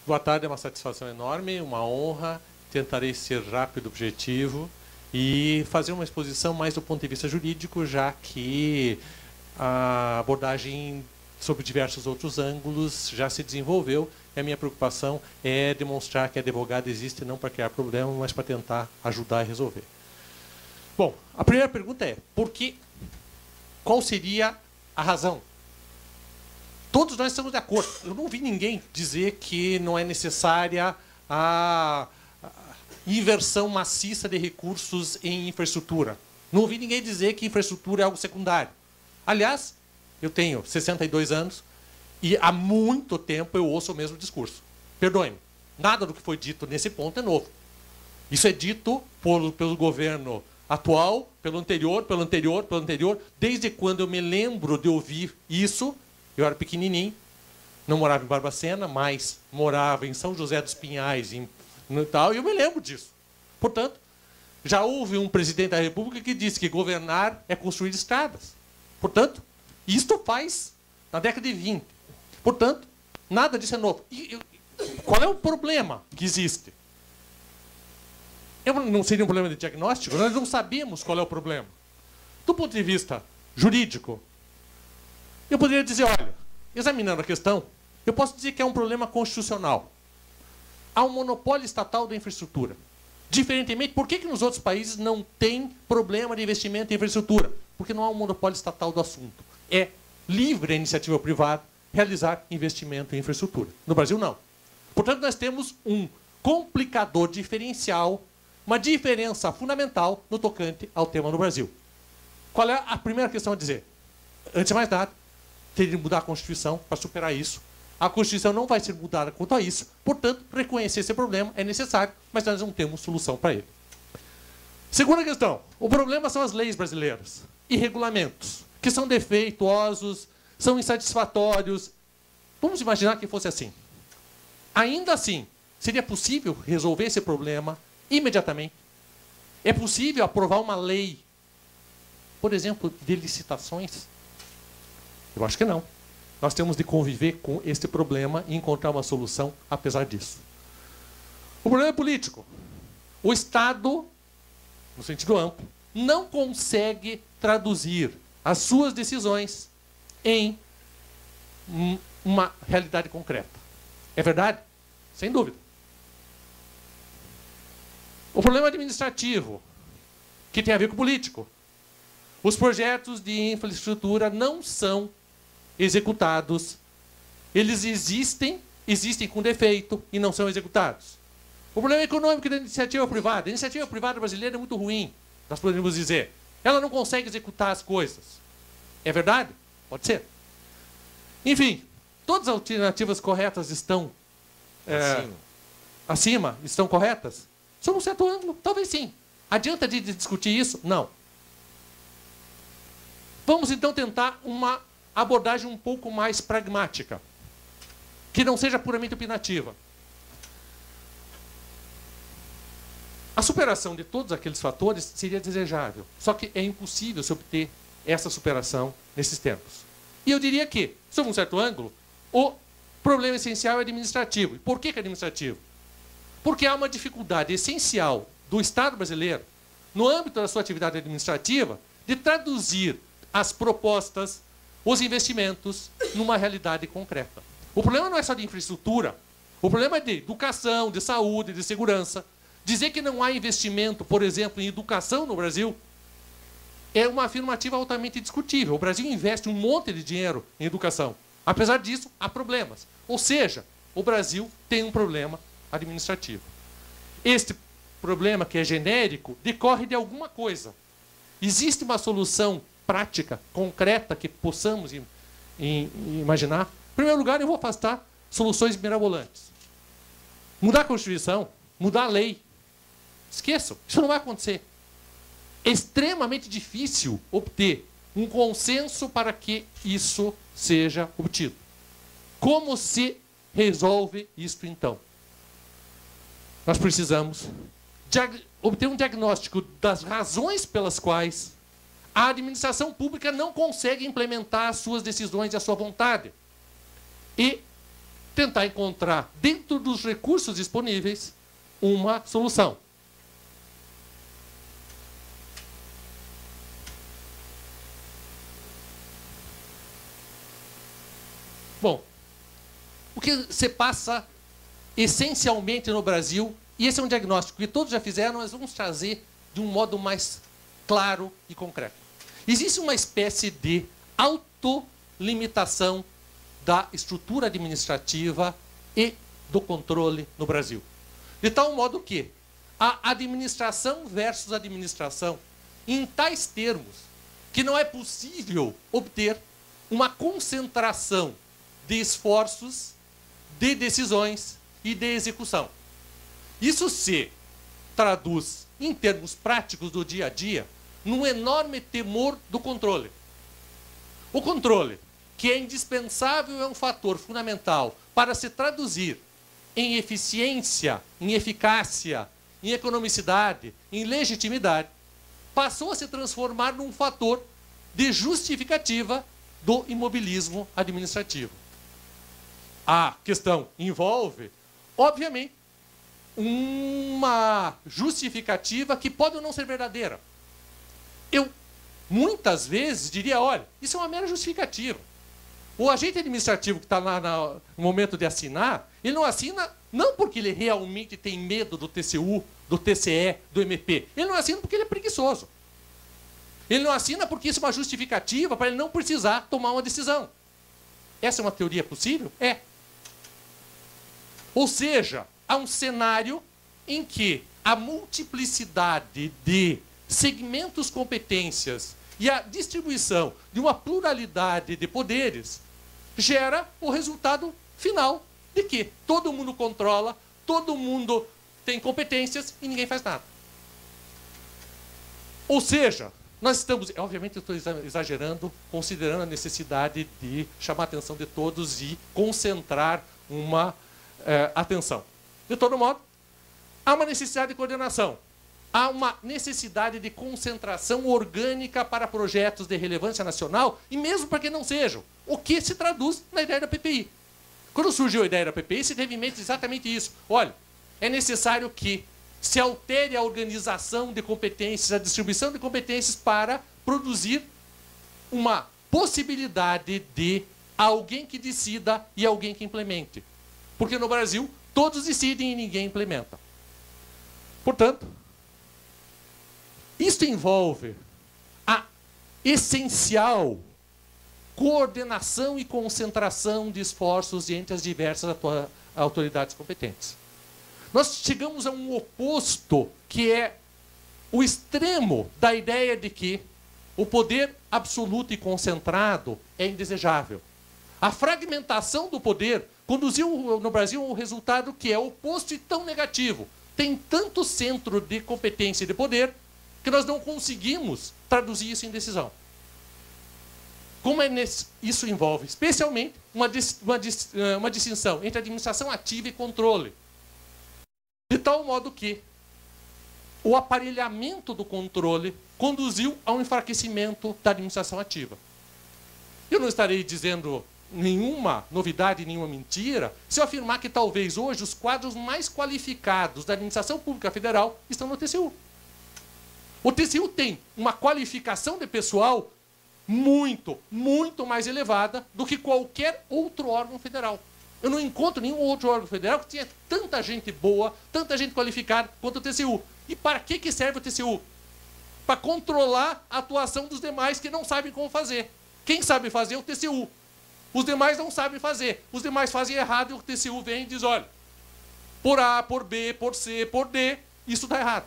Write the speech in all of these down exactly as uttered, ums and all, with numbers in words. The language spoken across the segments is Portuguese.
Boa tarde, é uma satisfação enorme, uma honra. Tentarei ser rápido, objetivo e fazer uma exposição mais do ponto de vista jurídico, já que a abordagem sobre diversos outros ângulos já se desenvolveu. E a minha preocupação é demonstrar que advogado existe não para criar problema, mas para tentar ajudar a resolver. Bom, a primeira pergunta é, por que, qual seria a razão? Todos nós estamos de acordo. Eu não vi ninguém dizer que não é necessária a inversão maciça de recursos em infraestrutura. Não ouvi ninguém dizer que infraestrutura é algo secundário. Aliás, eu tenho sessenta e dois anos e há muito tempo eu ouço o mesmo discurso. Perdoe-me, nada do que foi dito nesse ponto é novo. Isso é dito por, pelo governo atual, pelo anterior, pelo anterior, pelo anterior. Desde quando eu me lembro de ouvir isso, eu era pequenininho, não morava em Barbacena, mas morava em São José dos Pinhais em, no, tal, e eu me lembro disso. Portanto, já houve um presidente da República que disse que governar é construir estradas. Portanto, isto faz na década de vinte. Portanto, nada disso é novo. E, e, qual é o problema que existe? Eu, não seria um problema de diagnóstico? Nós não sabemos qual é o problema. Do ponto de vista jurídico, eu poderia dizer, olha, examinando a questão, eu posso dizer que é um problema constitucional. Há um monopólio estatal da infraestrutura. Diferentemente, por que, que nos outros países não tem problema de investimento em infraestrutura? Porque não há um monopólio estatal do assunto. É livre a iniciativa privada realizar investimento em infraestrutura. No Brasil, não. Portanto, nós temos um complicador diferencial, uma diferença fundamental no tocante ao tema no Brasil. Qual é a primeira questão a dizer? Antes de mais nada, teria de mudar a Constituição para superar isso. A Constituição não vai ser mudada quanto a isso, portanto, reconhecer esse problema é necessário, mas nós não temos solução para ele. Segunda questão, o problema são as leis brasileiras e regulamentos, que são defeituosos, são insatisfatórios. Vamos imaginar que fosse assim. Ainda assim, seria possível resolver esse problema imediatamente? É possível aprovar uma lei, por exemplo, de licitações? Eu acho que não. Nós temos de conviver com este problema e encontrar uma solução apesar disso. O problema é político. O Estado, no sentido amplo, não consegue traduzir as suas decisões em uma realidade concreta. É verdade? Sem dúvida. O problema administrativo, que tem a ver com o político. Os projetos de infraestrutura não são executados. Eles existem, existem com defeito e não são executados. O problema econômico da iniciativa privada. A iniciativa privada brasileira é muito ruim, nós podemos dizer. Ela não consegue executar as coisas. É verdade? Pode ser. Enfim, todas as alternativas corretas estão é, acima. acima, estão corretas? Sob um certo ângulo, talvez sim. Adianta de discutir isso? Não. Vamos então tentar uma abordagem um pouco mais pragmática, que não seja puramente opinativa. A superação de todos aqueles fatores seria desejável, só que é impossível se obter essa superação nesses tempos. E eu diria que, sob um certo ângulo, o problema essencial é administrativo. E por que é administrativo? Porque há uma dificuldade essencial do Estado brasileiro, no âmbito da sua atividade administrativa, de traduzir as propostas, os investimentos, numa realidade concreta. O problema não é só de infraestrutura. O problema é de educação, de saúde, de segurança. Dizer que não há investimento, por exemplo, em educação no Brasil, é uma afirmativa altamente discutível. O Brasil investe um monte de dinheiro em educação. Apesar disso, há problemas. Ou seja, o Brasil tem um problema administrativo. Este problema, que é genérico, decorre de alguma coisa. Existe uma solução prática, concreta, que possamos im- im- imaginar? Em primeiro lugar, eu vou afastar soluções mirabolantes. Mudar a Constituição, mudar a lei. Esqueçam, isso não vai acontecer. É extremamente difícil obter um consenso para que isso seja obtido. Como se resolve isto, então? Nós precisamos obter um diagnóstico das razões pelas quais a administração pública não consegue implementar as suas decisões e a sua vontade. E tentar encontrar, dentro dos recursos disponíveis, uma solução. Bom, o que se passa essencialmente no Brasil, e esse é um diagnóstico que todos já fizeram, mas vamos trazer de um modo mais claro e concreto. Existe uma espécie de autolimitação da estrutura administrativa e do controle no Brasil. De tal modo que a administração versus administração, em tais termos, que não é possível obter uma concentração de esforços, de decisões e de execução. Isso se traduz, em termos práticos do dia a dia, num enorme temor do controle. O controle, que é indispensável, é um fator fundamental para se traduzir em eficiência, em eficácia, em economicidade, em legitimidade, passou a se transformar num fator de justificativa do imobilismo administrativo. A questão envolve, obviamente, uma justificativa que pode ou não ser verdadeira. Eu, muitas vezes, diria, olha, isso é uma mera justificativa. O agente administrativo que está lá no momento de assinar, ele não assina não porque ele realmente tem medo do T C U, do T C E, do M P. Ele não assina porque ele é preguiçoso. Ele não assina porque isso é uma justificativa para ele não precisar tomar uma decisão. Essa é uma teoria possível? É. Ou seja, há um cenário em que a multiplicidade de segmentos, competências e a distribuição de uma pluralidade de poderes gera o resultado final de que todo mundo controla, todo mundo tem competências e ninguém faz nada. Ou seja, nós estamos, obviamente eu estou exagerando, considerando a necessidade de chamar a atenção de todos e concentrar uma eh, atenção. De todo modo, há uma necessidade de coordenação. Há uma necessidade de concentração orgânica para projetos de relevância nacional, e mesmo para que não sejam, o que se traduz na ideia da P P I. Quando surgiu a ideia da P P I, se teve em mente exatamente isso. Olha, é necessário que se altere a organização de competências, a distribuição de competências para produzir uma possibilidade de alguém que decida e alguém que implemente. Porque no Brasil, todos decidem e ninguém implementa. Portanto, isto envolve a essencial coordenação e concentração de esforços entre as diversas autoridades competentes. Nós chegamos a um oposto, que é o extremo da ideia de que o poder absoluto e concentrado é indesejável. A fragmentação do poder conduziu no Brasil a um resultado que é oposto e tão negativo. Tem tanto centro de competência e de poder que nós não conseguimos traduzir isso em decisão. Como é nesse, isso envolve, especialmente, uma, uma, uma distinção entre administração ativa e controle. De tal modo que o aparelhamento do controle conduziu a um enfraquecimento da administração ativa. Eu não estarei dizendo nenhuma novidade, nenhuma mentira, se eu afirmar que talvez hoje os quadros mais qualificados da administração pública federal estão no T C U. O T C U tem uma qualificação de pessoal muito, muito mais elevada do que qualquer outro órgão federal. Eu não encontro nenhum outro órgão federal que tenha tanta gente boa, tanta gente qualificada quanto o T C U. E para que que serve o T C U? Para controlar a atuação dos demais que não sabem como fazer. Quem sabe fazer é o T C U. Os demais não sabem fazer. Os demais fazem errado e o T C U vem e diz, olha, por A, por B, por C, por D, isso está errado.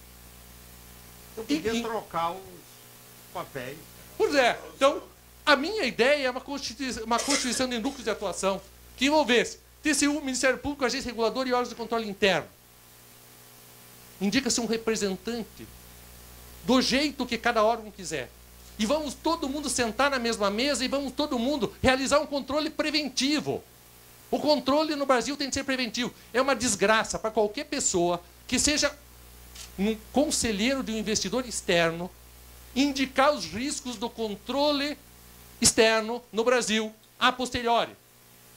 Eu podia e, trocar os papéis. Pois é. Então, a minha ideia é uma constituição, uma constituição de núcleos de atuação que envolvesse T C U, Ministério Público, Agência Reguladora e órgãos de controle interno. Indica-se um representante do jeito que cada órgão quiser. E vamos todo mundo sentar na mesma mesa e vamos todo mundo realizar um controle preventivo. O controle no Brasil tem que ser preventivo. É uma desgraça para qualquer pessoa que seja um conselheiro de um investidor externo indicar os riscos do controle externo no Brasil a posteriori.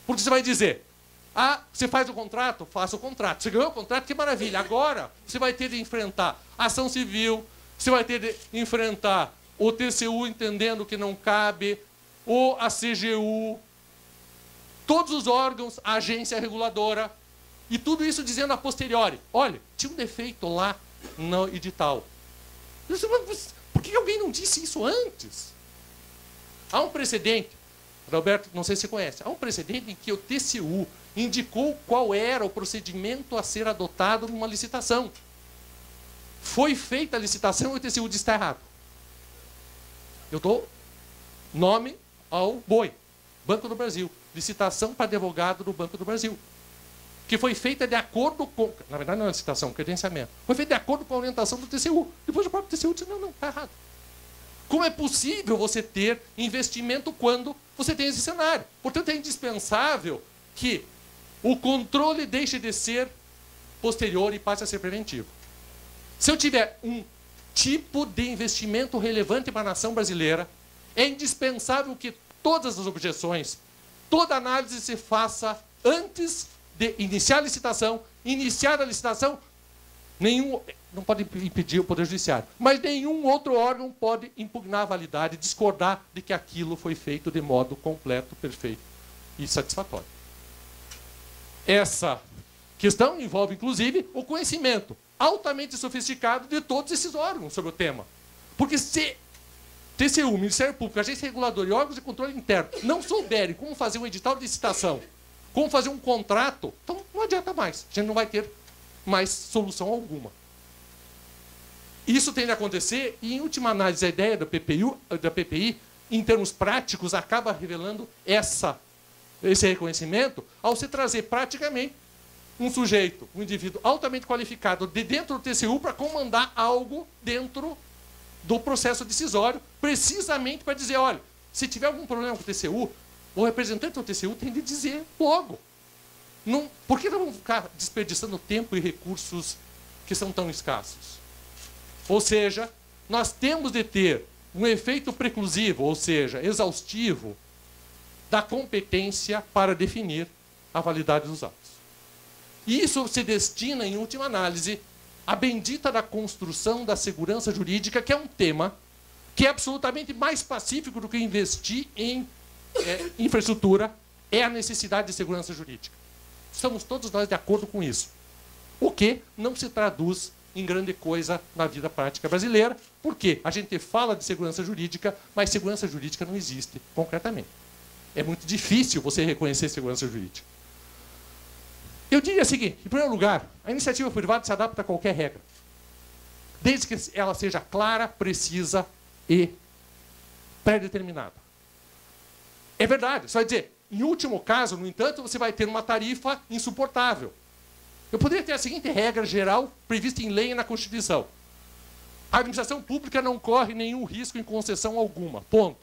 Porque você vai dizer, ah, você faz o contrato? Faça o contrato. Você ganhou o contrato? Que maravilha. Agora, você vai ter de enfrentar a ação civil, você vai ter de enfrentar o T C U entendendo que não cabe, ou a C G U, todos os órgãos, a agência reguladora, e tudo isso dizendo a posteriori. Olha, tinha um defeito lá no edital. Por que alguém não disse isso antes? Há um precedente, Roberto, não sei se você conhece, há um precedente em que o T C U indicou qual era o procedimento a ser adotado numa licitação. Foi feita a licitação e o T C U disse que está errado. Eu dou nome ao boi. Banco do Brasil. Licitação para advogado do Banco do Brasil. Que foi feita de acordo com... Na verdade, não é licitação, credenciamento. Foi feita de acordo com a orientação do T C U. Depois o próprio T C U disse, não, não, está errado. Como é possível você ter investimento quando você tem esse cenário? Portanto, é indispensável que o controle deixe de ser posterior e passe a ser preventivo. Se eu tiver um tipo de investimento relevante para a nação brasileira, é indispensável que todas as objeções, toda análise se faça antes de iniciar a licitação. Iniciar a licitação, nenhum, não pode impedir o Poder Judiciário, mas nenhum outro órgão pode impugnar a validade, discordar de que aquilo foi feito de modo completo, perfeito e satisfatório. Essa questão envolve, inclusive, o conhecimento altamente sofisticado de todos esses órgãos sobre o tema. Porque se T C U, Ministério Público, Agência Reguladora e órgãos de controle interno não souberem como fazer um edital de licitação, como fazer um contrato, então não adianta mais. A gente não vai ter mais solução alguma. Isso tem de acontecer e, em última análise, a ideia da P P I, da P P I em termos práticos, acaba revelando essa, esse reconhecimento ao se trazer praticamente um sujeito, um indivíduo altamente qualificado de dentro do T C U para comandar algo dentro do processo decisório, precisamente para dizer, olha, se tiver algum problema com o T C U, o representante do T C U tem de dizer logo. Não, por que não vamos ficar desperdiçando tempo e recursos que são tão escassos? Ou seja, nós temos de ter um efeito preclusivo, ou seja, exaustivo, da competência para definir a validade dos atos. E isso se destina, em última análise, à bendita da construção da segurança jurídica, que é um tema que é absolutamente mais pacífico do que investir em é, infraestrutura, é a necessidade de segurança jurídica. Estamos todos nós de acordo com isso. O que não se traduz em grande coisa na vida prática brasileira, porque a gente fala de segurança jurídica, mas segurança jurídica não existe concretamente. É muito difícil você reconhecer segurança jurídica. Eu diria o seguinte, em primeiro lugar, a iniciativa privada se adapta a qualquer regra, desde que ela seja clara, precisa e pré-determinada. É verdade, você vai dizer, em último caso, no entanto, você vai ter uma tarifa insuportável. Eu poderia ter a seguinte regra geral prevista em lei e na Constituição. A administração pública não corre nenhum risco em concessão alguma. Ponto.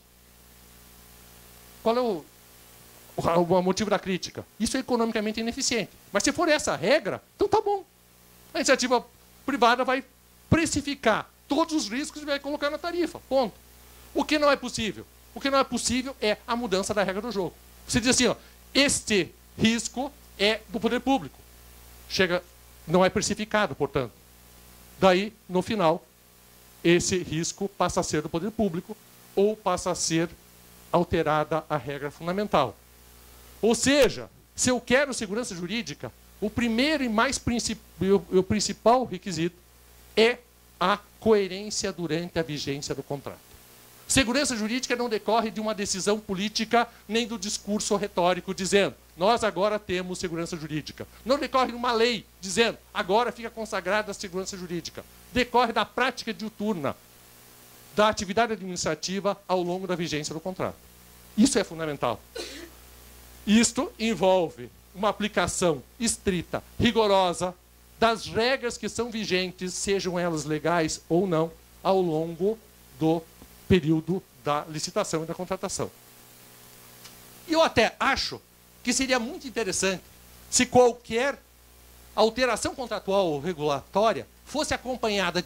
Qual é o, o, o motivo da crítica? Isso é economicamente ineficiente. Mas se for essa a regra, então tá bom. A iniciativa privada vai precificar todos os riscos e vai colocar na tarifa. Ponto. O que não é possível? O que não é possível é a mudança da regra do jogo. Você diz assim, ó, este risco é do poder público. Chega, não é precificado, portanto. Daí, no final, esse risco passa a ser do poder público ou passa a ser alterada a regra fundamental. Ou seja, se eu quero segurança jurídica, o primeiro e mais princip... o principal requisito é a coerência durante a vigência do contrato. Segurança jurídica não decorre de uma decisão política nem do discurso retórico dizendo nós agora temos segurança jurídica. Não decorre de uma lei dizendo agora fica consagrada a segurança jurídica. Decorre da prática diuturna, da atividade administrativa ao longo da vigência do contrato. Isso é fundamental. Isto envolve uma aplicação estrita, rigorosa, das regras que são vigentes, sejam elas legais ou não, ao longo do período da licitação e da contratação. E eu até acho que seria muito interessante se qualquer alteração contratual ou regulatória fosse acompanhada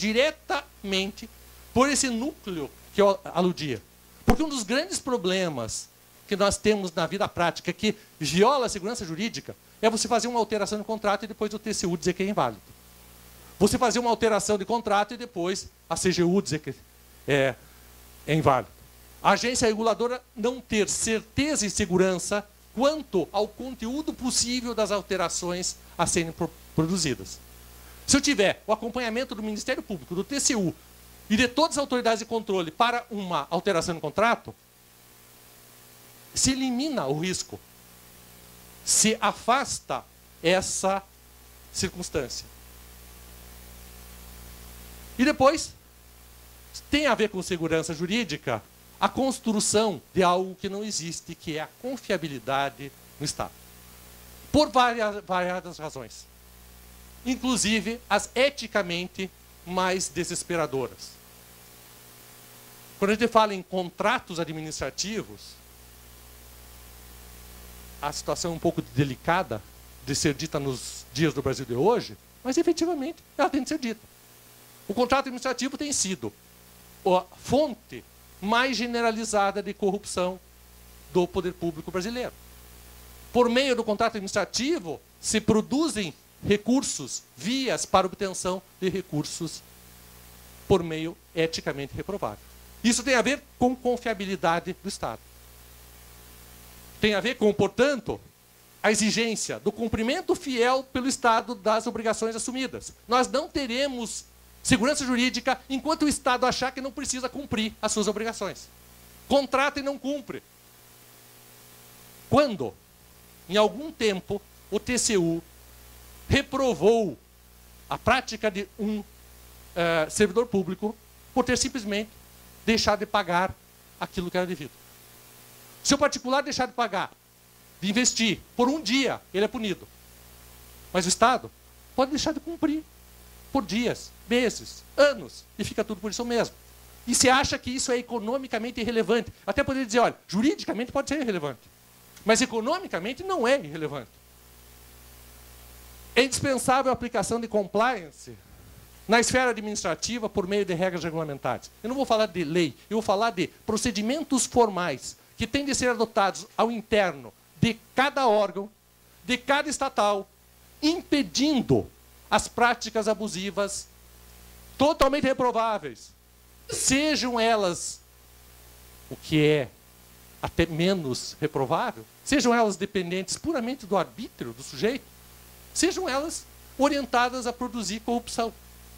diretamente por esse núcleo que eu aludia. Porque um dos grandes problemas que nós temos na vida prática, que viola a segurança jurídica, é você fazer uma alteração no contrato e depois o T C U dizer que é inválido. Você fazer uma alteração de contrato e depois a C G U dizer que é, é inválido. A agência reguladora não ter certeza e segurança quanto ao conteúdo possível das alterações a serem produzidas. Se eu tiver o acompanhamento do Ministério Público, do T C U e de todas as autoridades de controle para uma alteração no contrato, se elimina o risco, se afasta essa circunstância. E depois, tem a ver com segurança jurídica, a construção de algo que não existe, que é a confiabilidade no Estado. Por várias, variadas razões. Inclusive as eticamente mais desesperadoras. Quando a gente fala em contratos administrativos, a situação é um pouco delicada de ser dita nos dias do Brasil de hoje, mas efetivamente ela tem de ser dita. O contrato administrativo tem sido a fonte mais generalizada de corrupção do poder público brasileiro. Por meio do contrato administrativo, se produzem recursos, vias para obtenção de recursos por meio eticamente reprovável. Isso tem a ver com confiabilidade do Estado. Tem a ver com, portanto, a exigência do cumprimento fiel pelo Estado das obrigações assumidas. Nós não teremos segurança jurídica enquanto o Estado achar que não precisa cumprir as suas obrigações. Contrata e não cumpre. Quando, em algum tempo, o T C U reprovou a prática de um uh, servidor público por ter simplesmente deixado de pagar aquilo que era devido. Se o particular deixar de pagar, de investir, por um dia, ele é punido. Mas o Estado pode deixar de cumprir por dias, meses, anos, e fica tudo por isso mesmo. E se acha que isso é economicamente irrelevante. Até poderia dizer, olha, juridicamente pode ser irrelevante, mas economicamente não é irrelevante. É indispensável a aplicação de compliance na esfera administrativa por meio de regras regulamentares. Eu não vou falar de lei, eu vou falar de procedimentos formais que têm de ser adotados ao interno de cada órgão, de cada estatal, impedindo as práticas abusivas totalmente reprováveis, sejam elas o que é até menos reprovável, sejam elas dependentes puramente do arbítrio do sujeito, sejam elas orientadas a produzir corrupção.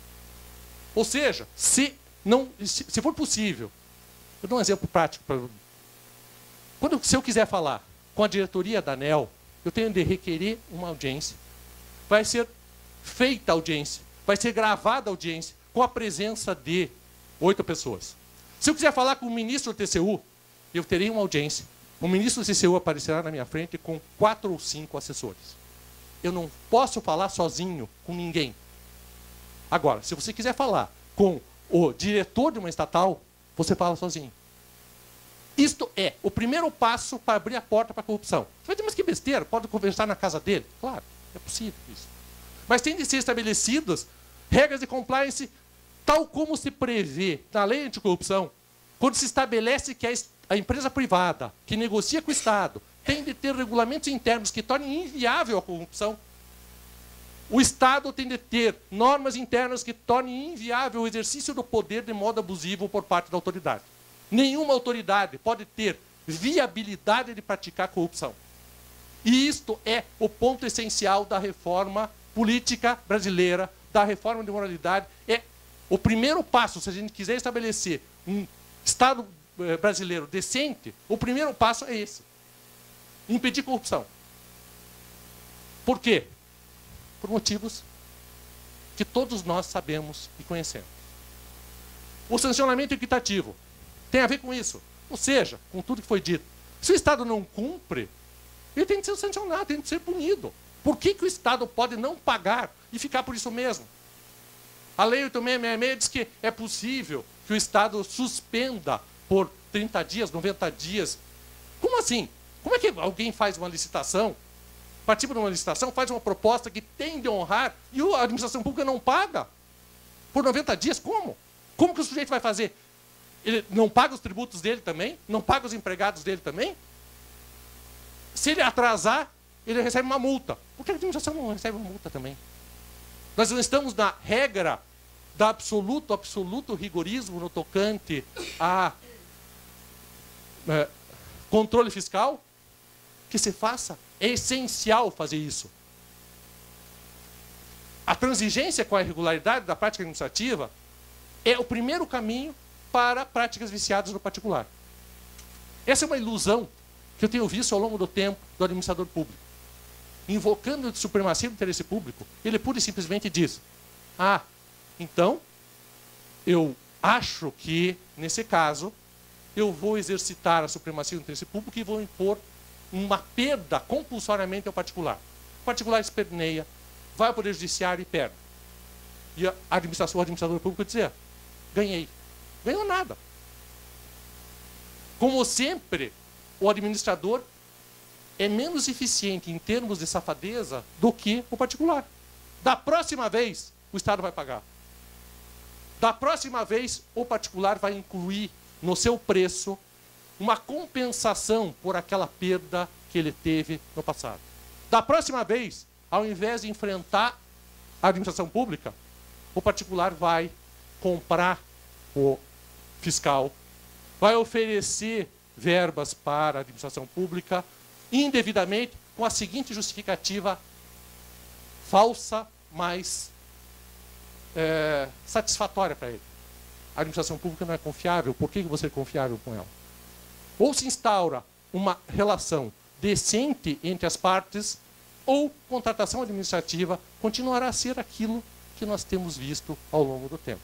Ou seja, se, não, se, se for possível, eu dou um exemplo prático. Pra, quando, se eu quiser falar com a diretoria da ANEEL, eu tenho de requerer uma audiência. Vai ser feita a audiência, vai ser gravada a audiência com a presença de oito pessoas. Se eu quiser falar com o ministro do T C U, eu terei uma audiência. O ministro do T C U aparecerá na minha frente com quatro ou cinco assessores. Eu não posso falar sozinho com ninguém. Agora, se você quiser falar com o diretor de uma estatal, você fala sozinho. Isto é o primeiro passo para abrir a porta para a corrupção. Você vai dizer, mas que besteira, pode conversar na casa dele? Claro, é possível isso. Mas tem de ser estabelecidas regras de compliance tal como se prevê na lei anticorrupção, quando se estabelece que a empresa privada que negocia com o Estado tem de ter regulamentos internos que tornem inviável a corrupção. O Estado tem de ter normas internas que tornem inviável o exercício do poder de modo abusivo por parte da autoridade. Nenhuma autoridade pode ter viabilidade de praticar corrupção. E isto é o ponto essencial da reforma política brasileira, da reforma de moralidade. É o primeiro passo, se a gente quiser estabelecer um Estado brasileiro decente, o primeiro passo é esse. Impedir corrupção. Por quê? Por motivos que todos nós sabemos e conhecemos. O sancionamento equitativo tem a ver com isso. Ou seja, com tudo que foi dito. Se o Estado não cumpre, ele tem que ser sancionado, tem que ser punido. Por que que o Estado pode não pagar e ficar por isso mesmo? A Lei oito mil seiscentos e sessenta e seis diz que é possível que o Estado suspenda por trinta dias, noventa dias. Como assim? Como é que alguém faz uma licitação, participa de uma licitação, faz uma proposta que tem de honrar e a administração pública não paga? Por noventa dias, como? Como que o sujeito vai fazer? Ele não paga os tributos dele também? Não paga os empregados dele também? Se ele atrasar, ele recebe uma multa. Por que a administração não recebe uma multa também? Nós não estamos na regra da absoluto, absoluto rigorismo no tocante a é, controle fiscal? Que se faça. É essencial fazer isso. A transigência com a irregularidade da prática administrativa é o primeiro caminho para práticas viciadas no particular. Essa é uma ilusão que eu tenho visto ao longo do tempo do administrador público. Invocando a supremacia do interesse público, ele pura e simplesmente diz: ah, então, eu acho que, nesse caso, eu vou exercitar a supremacia do interesse público e vou impor uma perda compulsoriamente ao particular. O particular esperneia, vai ao Poder Judiciário e perde. E a administração, o administrador público dizer: ganhei. Ganhou nada. Como sempre, o administrador é menos eficiente em termos de safadeza do que o particular. Da próxima vez, o Estado vai pagar. Da próxima vez, o particular vai incluir no seu preço uma compensação por aquela perda que ele teve no passado. Da próxima vez, ao invés de enfrentar a administração pública, o particular vai comprar o fiscal, vai oferecer verbas para a administração pública indevidamente com a seguinte justificativa falsa, mas é, satisfatória para ele. A administração pública não é confiável, por que você é confiável com ela? Ou se instaura uma relação decente entre as partes, ou contratação administrativa continuará a ser aquilo que nós temos visto ao longo do tempo.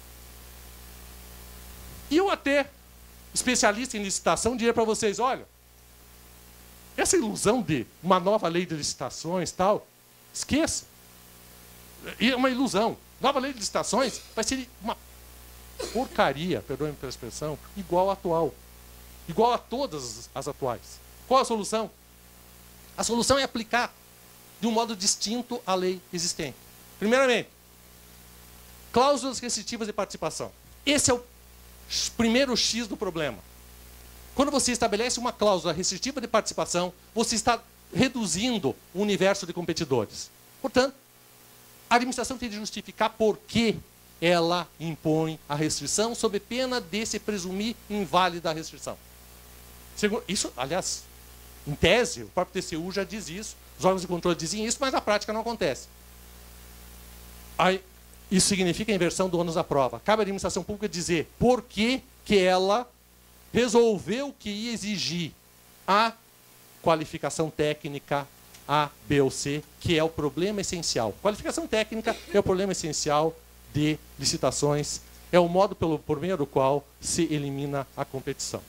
E eu até, especialista em licitação, diria para vocês: olha, essa ilusão de uma nova lei de licitações, tal, esqueça. É uma ilusão. Nova lei de licitações vai ser uma porcaria, perdoe-me pela expressão, igual à atual. Igual a todas as atuais. Qual a solução? A solução é aplicar de um modo distinto a lei existente. Primeiramente, cláusulas restritivas de participação. Esse é o primeiro X do problema. Quando você estabelece uma cláusula restritiva de participação, você está reduzindo o universo de competidores. Portanto, a administração tem de justificar por que ela impõe a restrição, sob pena de se presumir inválida a restrição. Isso, aliás, em tese, o próprio T C U já diz isso, os órgãos de controle dizem isso, mas na prática não acontece. Aí, isso significa a inversão do ônus da prova. Cabe à administração pública dizer por que, que ela resolveu que ia exigir a qualificação técnica A, B ou C, que é o problema essencial. Qualificação técnica é o problema essencial de licitações, é o modo pelo, por meio do qual se elimina a competição.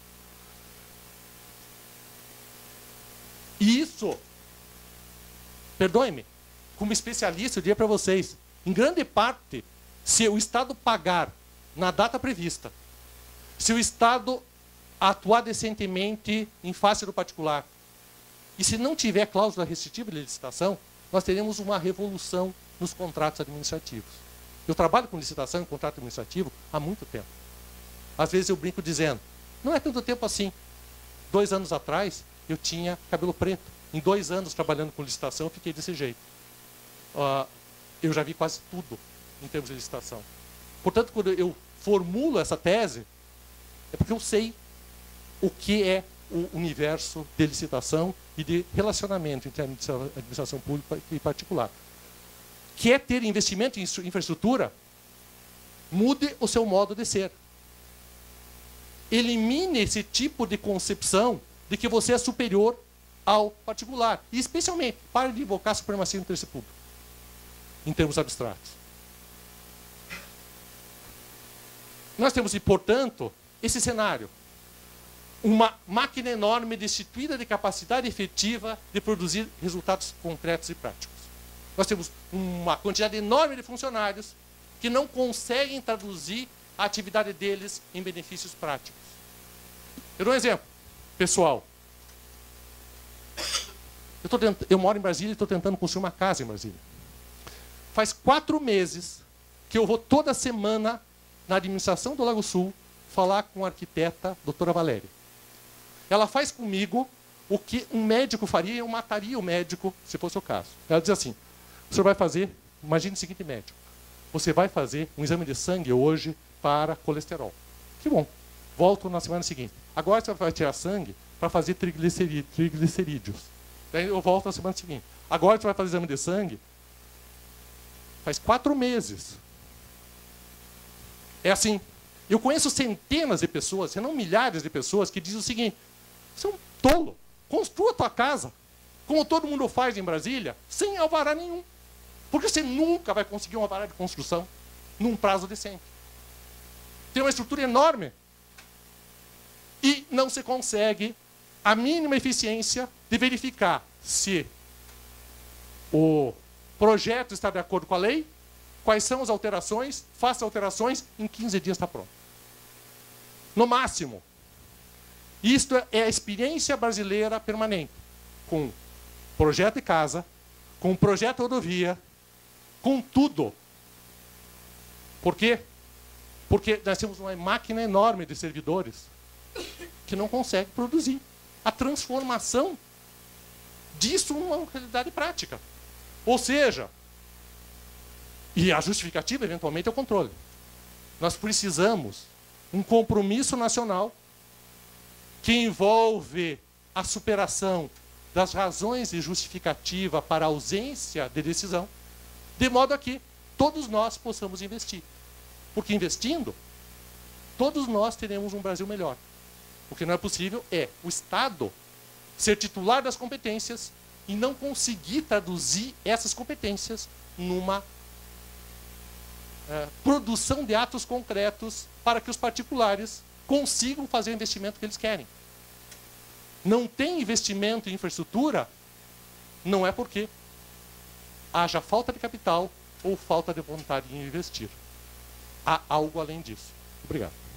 E isso, perdoe-me, como especialista, eu diria para vocês, em grande parte, se o Estado pagar na data prevista, se o Estado atuar decentemente em face do particular, e se não tiver cláusula restritiva de licitação, nós teremos uma revolução nos contratos administrativos. Eu trabalho com licitação e contrato administrativo há muito tempo. Às vezes eu brinco dizendo, não é tanto tempo assim. Dois anos atrás, eu tinha cabelo preto. Em dois anos trabalhando com licitação, eu fiquei desse jeito. Uh, eu já vi quase tudo em termos de licitação. Portanto, quando eu formulo essa tese, é porque eu sei o que é o universo de licitação e de relacionamento entre a administração pública e particular. Quer ter investimento em infraestrutura? Mude o seu modo de ser. Elimine esse tipo de concepção de que você é superior ao particular. E, especialmente, pare de invocar a supremacia do interesse público, em termos abstratos. Nós temos, portanto, esse cenário. Uma máquina enorme destituída de capacidade efetiva de produzir resultados concretos e práticos. Nós temos uma quantidade enorme de funcionários que não conseguem traduzir a atividade deles em benefícios práticos. Eu dou um exemplo, pessoal. Eu, tô tent... eu moro em Brasília e estou tentando construir uma casa em Brasília. Faz quatro meses que eu vou toda semana na administração do Lago Sul falar com a arquiteta doutora Valéria. Ela faz comigo o que um médico faria, eu mataria o médico, se fosse o caso. Ela diz assim, o senhor vai fazer, imagine o seguinte médico, você vai fazer um exame de sangue hoje para colesterol. Que bom, volto na semana seguinte. Agora você vai tirar sangue para fazer triglicerí- triglicerídeos. Daí eu volto na semana seguinte. Agora você vai fazer exame de sangue, faz quatro meses. É assim, eu conheço centenas de pessoas, se não milhares de pessoas, que dizem o seguinte, você é um tolo, construa a tua casa, como todo mundo faz em Brasília, sem alvará nenhum. Porque você nunca vai conseguir um alvará de construção num prazo decente. Tem uma estrutura enorme. E não se consegue a mínima eficiência de verificar se o projeto está de acordo com a lei, quais são as alterações, faça alterações, em quinze dias está pronto. No máximo. Isto é a experiência brasileira permanente, com projeto de casa, com projeto de rodovia, com tudo. Por quê? Porque nós temos uma máquina enorme de servidores que não consegue produzir a transformação disso numa realidade prática. Ou seja, e a justificativa, eventualmente, é o controle. Nós precisamos um compromisso nacional que envolve a superação das razões de justificativa para a ausência de decisão, de modo a que todos nós possamos investir. Porque investindo, todos nós teremos um Brasil melhor. O que não é possível é o Estado ser titular das competências e não conseguir traduzir essas competências numa é, produção de atos concretos para que os particulares consigam fazer o investimento que eles querem. Não tem investimento em infraestrutura, não é porque haja falta de capital ou falta de vontade em investir. Há algo além disso. Obrigado.